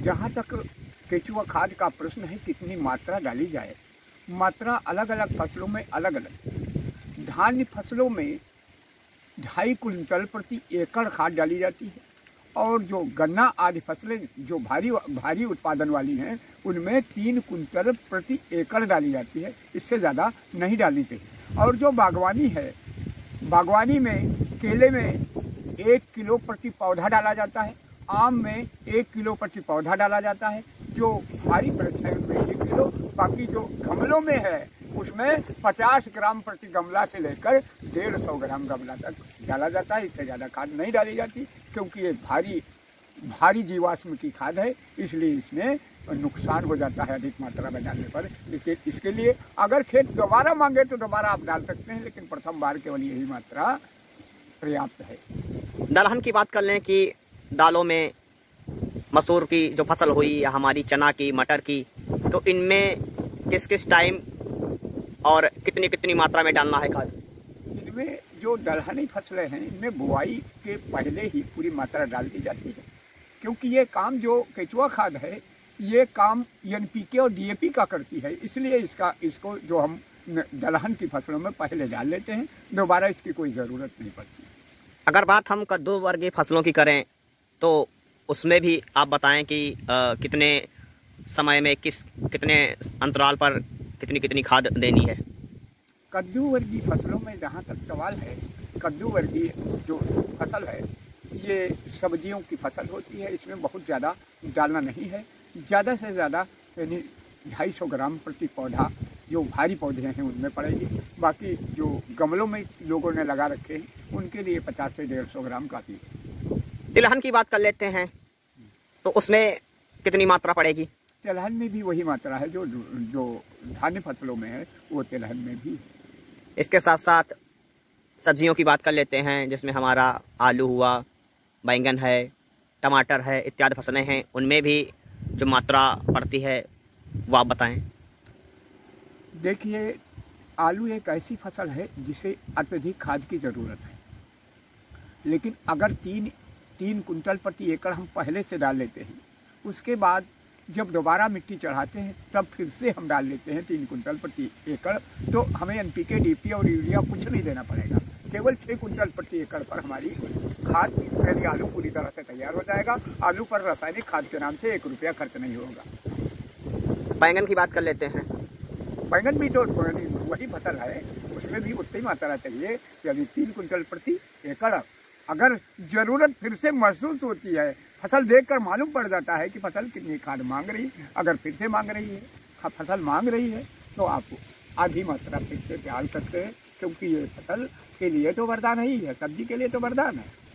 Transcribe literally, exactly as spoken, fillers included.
जहाँ तक केचुआ खाद का प्रश्न है कितनी मात्रा डाली जाए, मात्रा अलग अलग फसलों में अलग अलग। धान्य फसलों में ढाई कुंटल प्रति एकड़ खाद डाली जाती है और जो गन्ना आदि फसलें जो भारी भारी उत्पादन वाली हैं उनमें तीन कुंटल प्रति एकड़ डाली जाती है, इससे ज़्यादा नहीं डालनी चाहिए। और जो बागवानी है, बागवानी में केले में एक किलो प्रति पौधा डाला जाता है, आम में एक किलो प्रति पौधा डाला जाता है, जो भारी वृक्ष है उनमें एक किलो, बाकी जो गमलों में है उसमें पचास ग्राम प्रति गमला से लेकर डेढ़ सौ ग्राम गमला तक डाला जाता है। इससे ज़्यादा खाद नहीं डाली जाती क्योंकि ये भारी भारी जीवाश्म की खाद है, इसलिए इसमें नुकसान हो जाता है अधिक मात्रा में डालने पर। इसके इसके लिए अगर खेत दोबारा मांगे तो दोबारा आप डाल सकते हैं, लेकिन प्रथम बार केवल यही मात्रा पर्याप्त है। दलहन की बात कर लें कि दालों में मसूर की जो फसल हुई या हमारी चना की, मटर की, तो इनमें किस किस टाइम और कितनी कितनी मात्रा में डालना है खाद? इनमें जो दलहनी फसलें हैं इनमें बुआई के पहले ही पूरी मात्रा डाल दी जाती है, क्योंकि ये काम जो केचुआ खाद है ये काम एन पी के और डी ए पी का करती है, इसलिए इसका इसको जो हम दलहन की फसलों में पहले डाल लेते हैं, दोबारा इसकी कोई ज़रूरत नहीं पड़ती। अगर बात हम कद्दू वर्गीय फसलों की करें तो उसमें भी आप बताएं कि आ, कितने समय में किस कितने अंतराल पर कितनी कितनी खाद देनी है? कद्दू वर्गीय फसलों में जहाँ तक सवाल है, कद्दू वर्गीय जो फसल है ये सब्जियों की फसल होती है, इसमें बहुत ज़्यादा डालना नहीं है, ज़्यादा से ज़्यादा यानी ढाई सौ ग्राम प्रति पौधा जो भारी पौधे हैं उनमें पड़ेगी, बाकी जो गमलों में लोगों ने लगा रखे हैं उनके लिए पचास से डेढ़ सौ ग्राम काफ़ी है। तिलहन की बात कर लेते हैं तो उसमें कितनी मात्रा पड़ेगी? तिलहन में भी वही मात्रा है जो जो धान्य फसलों में है, वो तिलहन में भी है। इसके साथ साथ सब्जियों की बात कर लेते हैं, जिसमें हमारा आलू हुआ, बैंगन है, टमाटर है, इत्यादि फसलें हैं, उनमें भी जो मात्रा पड़ती है वो आप बताएं। देखिए, आलू एक ऐसी फसल है जिसे अत्यधिक खाद की ज़रूरत है, लेकिन अगर तीन तीन कुंटल प्रति एकड़ हम पहले से डाल लेते हैं, उसके बाद जब दोबारा मिट्टी चढ़ाते हैं तब फिर से हम डाल लेते हैं तीन कुंटल प्रति एकड़, तो हमें N P K, D A P और यूरिया कुछ नहीं देना पड़ेगा, केवल छः कुंटल प्रति एकड़ पर हमारी खाद यानी आलू पूरी तरह से तैयार हो जाएगा। आलू पर रासायनिक खाद के नाम से एक रुपया खर्च नहीं होगा। बैंगन की बात कर लेते हैं। बैंगन भी तो वही फसल है, उसमें भी उतनी मात्रा चाहिए, यानी तीन कुंटल प्रति एकड़। अगर ज़रूरत फिर से महसूस होती है, फसल देखकर मालूम पड़ जाता है कि फसल कितनी खाद मांग रही है, अगर फिर से मांग रही है, फसल मांग रही है तो आप आधी मात्रा फिर से डाल सकते हैं, क्योंकि ये फसल के लिए तो वरदान ही है, सब्जी के लिए तो वरदान है।